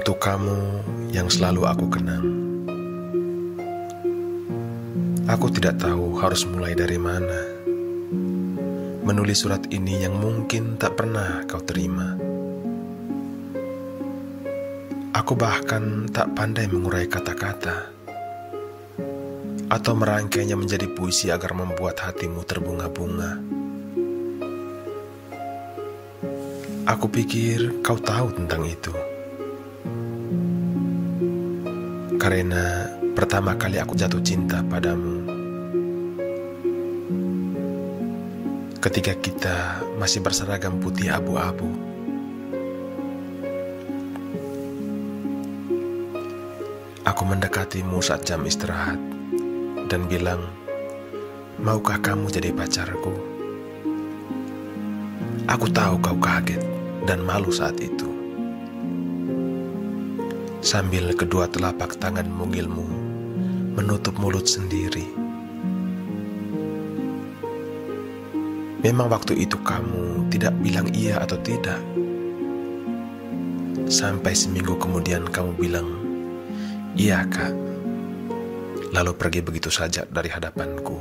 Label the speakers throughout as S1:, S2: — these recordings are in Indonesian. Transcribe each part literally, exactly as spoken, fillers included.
S1: Untuk kamu yang selalu aku kenang, aku tidak tahu harus mulai dari mana menulis surat ini yang mungkin tak pernah kau terima. Aku bahkan tak pandai mengurai kata-kata atau merangkainya menjadi puisi agar membuat hatimu terbunga-bunga. Aku pikir kau tahu tentang itu, karena pertama kali aku jatuh cinta padamu ketika kita masih berseragam putih abu-abu. Aku mendekatimu saat jam istirahat dan bilang, maukah kamu jadi pacarku? Aku tahu kau kaget dan malu saat itu, sambil kedua telapak tangan mungilmu menutup mulut sendiri. Memang waktu itu kamu tidak bilang iya atau tidak. Sampai seminggu kemudian kamu bilang, iya kak, lalu pergi begitu saja dari hadapanku.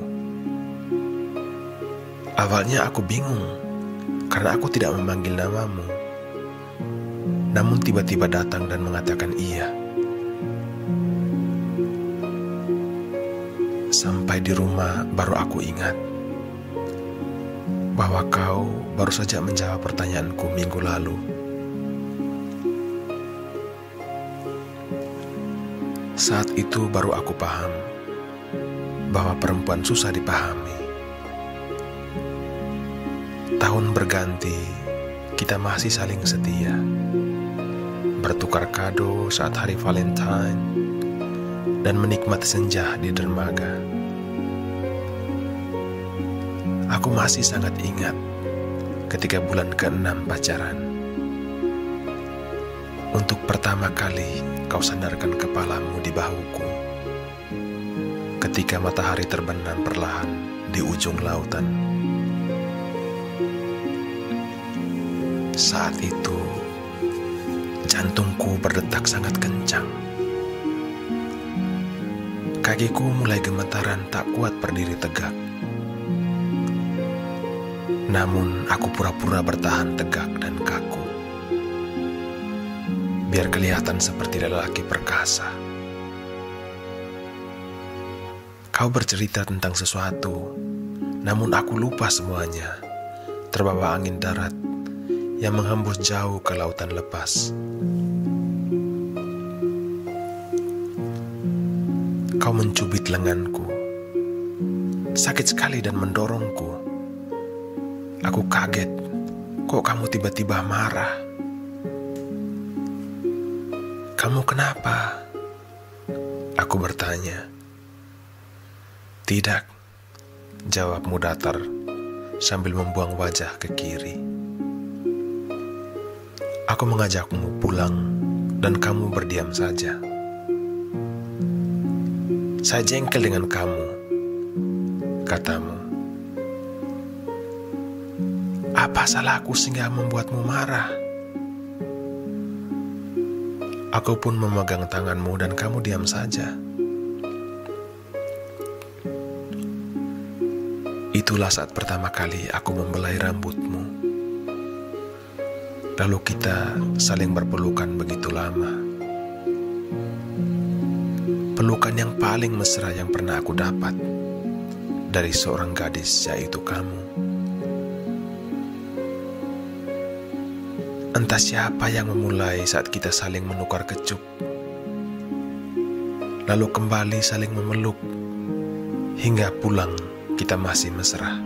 S1: Awalnya aku bingung, karena aku tidak memanggil namamu. Namun tiba-tiba datang dan mengatakan iya. Sampai di rumah baru aku ingat bahwa kau baru saja menjawab pertanyaanku minggu lalu. Saat itu baru aku paham bahwa perempuan susah dipahami. Tahun berganti, kita masih saling setia, bertukar kado saat hari Valentine, dan menikmati senja di dermaga. Aku masih sangat ingat ketika bulan keenam pacaran. Untuk pertama kali kau sandarkan kepalamu di bahuku ketika matahari terbenam perlahan di ujung lautan. Saat itu jantungku berdetak sangat kencang. Kakiku mulai gemetaran tak kuat berdiri tegak. Namun aku pura-pura bertahan tegak dan kaku, biar kelihatan seperti lelaki perkasa. Kau bercerita tentang sesuatu, namun aku lupa semuanya, terbawa angin darat yang menghembus jauh ke lautan lepas. Kau mencubit lenganku, sakit sekali dan mendorongku. Aku kaget, kok kamu tiba-tiba marah? Kamu kenapa? Aku bertanya. Tidak, jawabmu datar sambil membuang wajah ke kiri. Aku mengajakmu pulang dan kamu berdiam saja. Saya jengkel dengan kamu, katamu. Apa salahku sehingga membuatmu marah? Aku pun memegang tanganmu dan kamu diam saja. Itulah saat pertama kali aku membelai rambutmu. Lalu kita saling berpelukan begitu lama. Pelukan yang paling mesra yang pernah aku dapat dari seorang gadis, yaitu kamu. Entah siapa yang memulai saat kita saling menukar kecup, lalu kembali saling memeluk, hingga pulang kita masih mesra.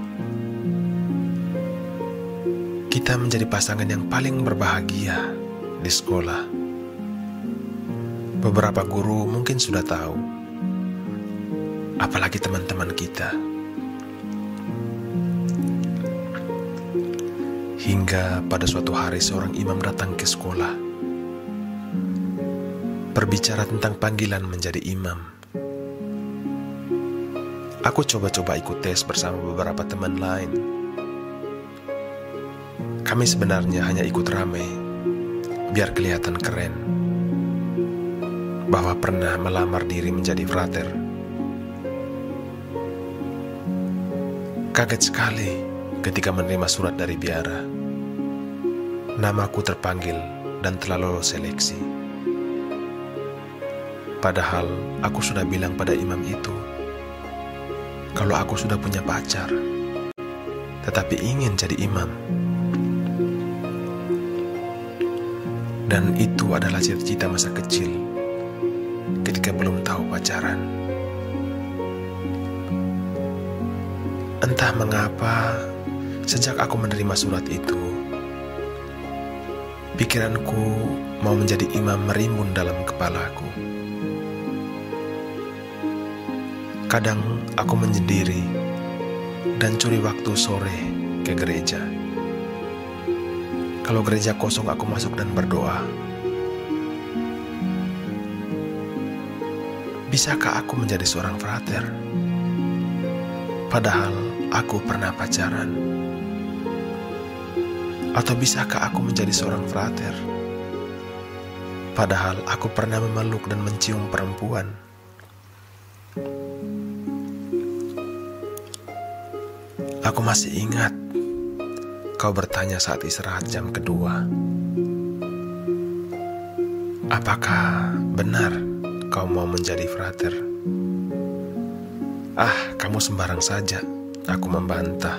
S1: Kita menjadi pasangan yang paling berbahagia di sekolah. Beberapa guru mungkin sudah tahu, apalagi teman-teman kita. Hingga pada suatu hari seorang imam datang ke sekolah, berbicara tentang panggilan menjadi imam. Aku coba-coba ikut tes bersama beberapa teman lain. Kami sebenarnya hanya ikut ramai, biar kelihatan keren. bahwa pernah melamar diri menjadi frater. Kaget sekali ketika menerima surat dari biara. Namaku terpanggil dan telah lolos seleksi. Padahal aku sudah bilang pada imam itu kalau aku sudah punya pacar, tetapi ingin jadi imam. Dan itu adalah cita-cita masa kecil ketika belum tahu pacaran. Entah mengapa, sejak aku menerima surat itu, pikiranku mau menjadi imam merimbun dalam kepalaku. Kadang aku menyendiri dan curi waktu sore ke gereja. Kalau gereja kosong, aku masuk dan berdoa. Bisakah aku menjadi seorang frater? Padahal aku pernah pacaran. Atau bisakah aku menjadi seorang frater? Padahal aku pernah memeluk dan mencium perempuan. Aku masih ingat kau bertanya saat istirahat jam kedua, apakah benar kau mau menjadi frater? Ah, kamu sembarang saja, aku membantah.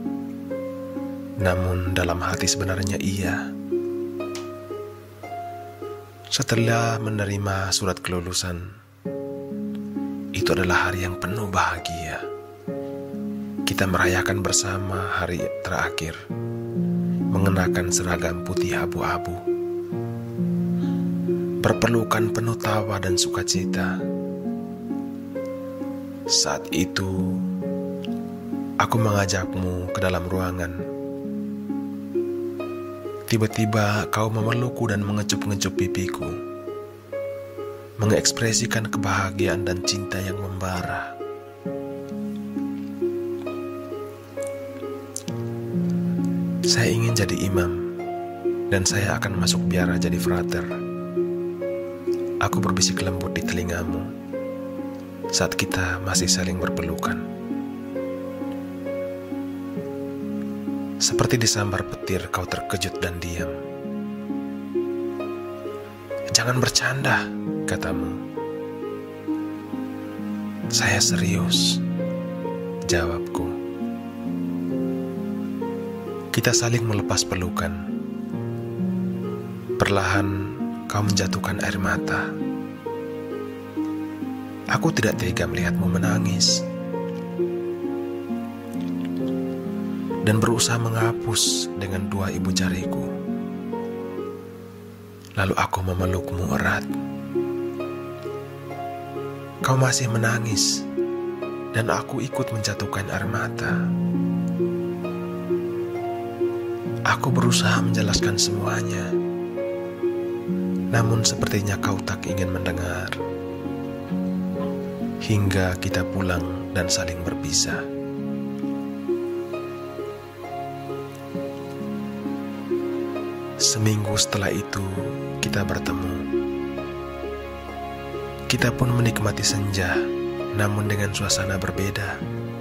S1: Namun dalam hati sebenarnya iya. Setelah menerima surat kelulusan, itu adalah hari yang penuh bahagia. Kita merayakan bersama hari terakhir, mengenakan seragam putih abu-abu, berpelukan penuh tawa dan sukacita. Saat itu, aku mengajakmu ke dalam ruangan. Tiba-tiba kau memelukku dan mengecup-ngecup pipiku, mengekspresikan kebahagiaan dan cinta yang membara. Saya ingin jadi imam, dan saya akan masuk biara jadi frater. Aku berbisik lembut di telingamu saat kita masih saling berpelukan. Seperti disambar petir, kau terkejut dan diam. Jangan bercanda, katamu. Saya serius, jawabku. Kita saling melepas pelukan. Perlahan kau menjatuhkan air mata. Aku tidak tega melihatmu menangis, dan berusaha menghapus dengan dua ibu jariku. Lalu aku memelukmu erat. Kau masih menangis, dan aku ikut menjatuhkan air mata. Aku berusaha menjelaskan semuanya, namun sepertinya kau tak ingin mendengar. Hingga kita pulang dan saling berpisah. Seminggu setelah itu, kita bertemu. Kita pun menikmati senja, namun dengan suasana berbeda.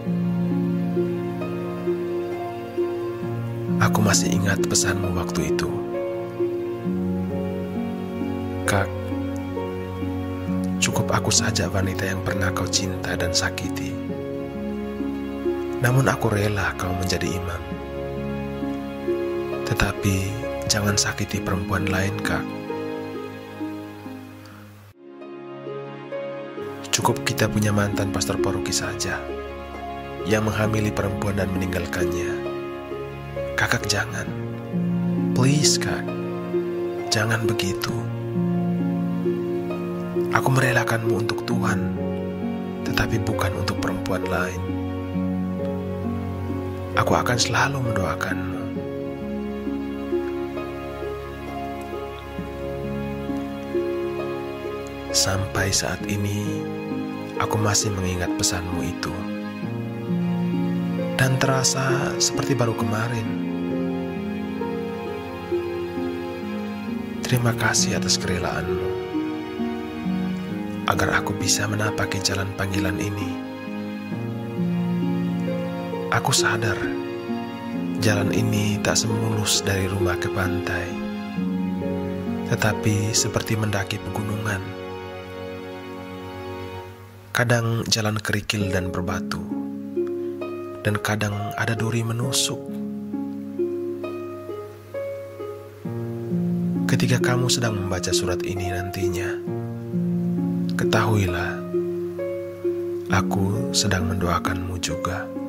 S1: Aku masih ingat pesanmu waktu itu. Kak, cukup aku saja wanita yang pernah kau cinta dan sakiti. Namun aku rela kau menjadi imam. Tetapi jangan sakiti perempuan lain, Kak. Cukup kita punya mantan pastor paroki saja yang menghamili perempuan dan meninggalkannya. Kakak jangan. Please, Kak. Jangan begitu. Aku merelakanmu untuk Tuhan, tetapi bukan untuk perempuan lain. Aku akan selalu mendoakanmu. Sampai saat ini, aku masih mengingat pesanmu itu. Dan terasa seperti baru kemarin. Terima kasih atas kerelaanmu. agar aku bisa menapaki jalan panggilan ini. Aku sadar jalan ini tak semulus dari rumah ke pantai, tetapi seperti mendaki pegunungan. Kadang jalan kerikil dan berbatu, dan kadang ada duri menusuk. Ketika kamu sedang membaca surat ini nantinya, ketahuilah, aku sedang mendoakanmu juga.